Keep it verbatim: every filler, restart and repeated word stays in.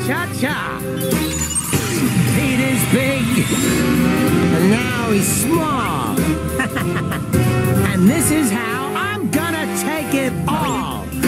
cha-cha. Peter's big, and now he's small. And this is how I'm gonna take it all.